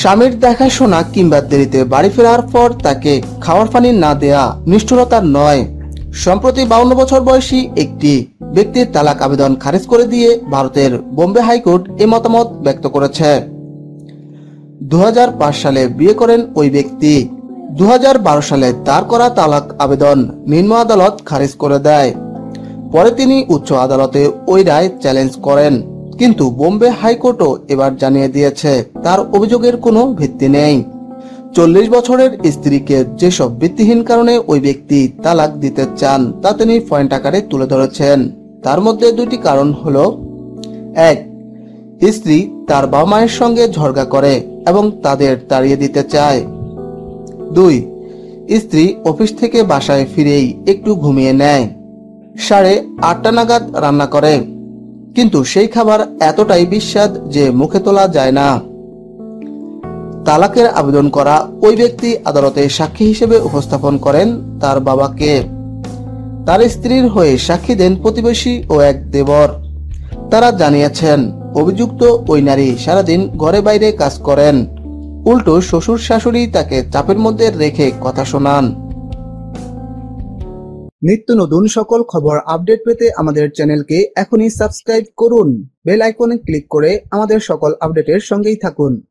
স্বামীর দেখাশোনা কিংবা দেরিতে বাড়ি ফেরার পর তাকে খাওয়ার পানি না দেয়া নিষ্ঠুরতা নয়। সম্প্রতি 52 বছর বয়সী একটি ব্যক্তির তালাক আবেদন খারিজ করে দিয়ে ভারতের বোম্বে হাইকোর্ট এ মতামত ব্যক্ত করেছে। 2005 সালে বিয়ে করেন ওই ব্যক্তি। 2012 সালে তার করা তালাক আবেদন নিম্ন আদালত খারিজ করে দেয়। পরে তিনি উচ্চ আদালতে ওই রায় চ্যালেঞ্জ করেন, কিন্তু বোম্বে হাইকোর্টও এবার জানিয়ে দিয়েছে তার অভিযোগের কোনো ভিত্তি নেই। 40 বছরের স্ত্রীকে যেসব ভিত্তিহীন কারণে ওই ব্যক্তি তালাক দিতে চান তা তিনি পয়েন্ট আকারে তুলে ধরেছেন। তার মধ্যে দুটি কারণ হলো: 1, স্ত্রী তার বাবা মায়ের সঙ্গে ঝগড়া করে এবং তাদের তাড়িয়ে দিতে চায়। 2, স্ত্রী অফিস থেকে বাসায় ফিরেই একটু ঘুমিয়ে নেয়, 8:30 নাগাদ রান্না করে, কিন্তু সেই খাবার এতটাই বিস্বাদ যে মুখে তোলা যায় না। তালাকের আবেদন করা ওই ব্যক্তি আদালতে সাক্ষী হিসেবে উপস্থাপন করেন তার বাবাকে। তার স্ত্রীর হয়ে সাক্ষী দেন প্রতিবেশী ও এক দেবর। তারা জানিয়েছেন অভিযুক্ত ওই নারী সারাদিন ঘরে বাইরে কাজ করেন, উল্টো শ্বশুর শাশুড়ি তাকে চাপের মধ্যে রেখে কথা শোনান। নিত্য নতুন সকল খবর আপডেট পেতে আমাদের চ্যানেলকে এখনই সাবস্ক্রাইব করুন। বেল আইকনে ক্লিক করে আমাদের সকল আপডেটের সঙ্গেই থাকুন।